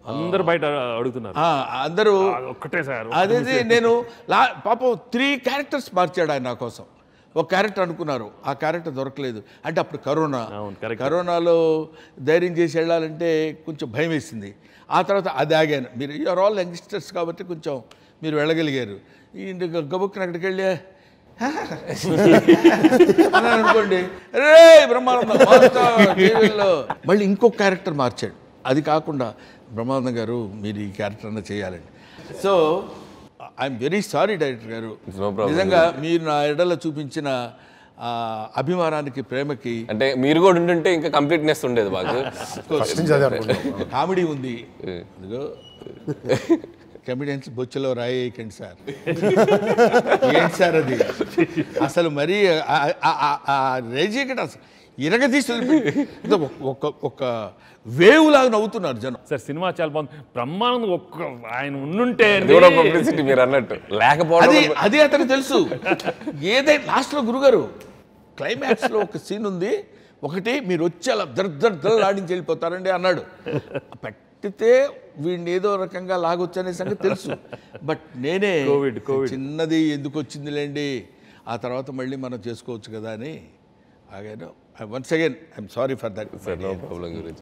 అందరూ బయట అడుగుతున్నారు, అందరూ ఒక్కటే సార్. అదే నేను పాపం 3 క్యారెక్టర్స్ మార్చాడు ఆయన నా కోసం. ఒక క్యారెక్టర్ అనుకున్నారు, ఆ క్యారెక్టర్ దొరకలేదు. అంటే అప్పుడు కరోనాలో ధైర్యం చేసి వెళ్ళాలంటే కొంచెం భయం వేసింది. ఆ తర్వాత అది ఆగాను. మీరు యూఆర్ ఆల్ యంగ్స్టర్స్ కాబట్టి కొంచెం మీరు వెళ్ళగలిగారు. ఈ గబుక్కున అక్కడికి వెళ్ళి అన్నాను అనుకోండి, రే బ్రహ్మానందం టీవీలో మళ్ళీ ఇంకొక క్యారెక్టర్ మార్చాడు. అది కాకుండా బ్రహ్మానందం గారు మీరు ఈ క్యారెక్టర్ అన్న చేయాలండి. So I'm very sorry director గారు, నిజంగా మీరు నా ఎడల చూపించిన అభిమానానికి ప్రేమకి. అంటే మీరు కూడా ఉంటుంటే ఇంకా కంప్లీట్నెస్ ఉండేది బాగా. కామెడీ ఉంది, అదిగో కమెడియన్స్ బొచ్చులో రాయేయకండి సార్. ఏంటి సార్ అది అసలు మరీ రేజీకట ఇరగదీసి ఒక వేవ్ లాగా నవ్వుతున్నారు జనం. సార్ సినిమా చాలా బాగుంది. బ్రహ్మానందం ఒక్క ఆయన ఉండుంటే మీరు అన్నట్టు లేకపోవడం అదే అతనికి తెలుసు. ఏదైనా లాస్ట్లో గురుగారు క్లైమాక్స్లో ఒక సీన్ ఉంది, ఒకటి మీరు వచ్చి అలా ఆడించి వెళ్ళిపోతారండి అన్నాడు. పెట్టితే వీడిని ఏదో రకంగా లాగొచ్చనే సంగతి తెలుసు. బట్ నేనే చిన్నది ఎందుకు వచ్చిందిలేండి, ఆ తర్వాత మళ్ళీ మనం చేసుకోవచ్చు కదా అని ఆగాను. Once again I'm sorry for that. No problem గురించి.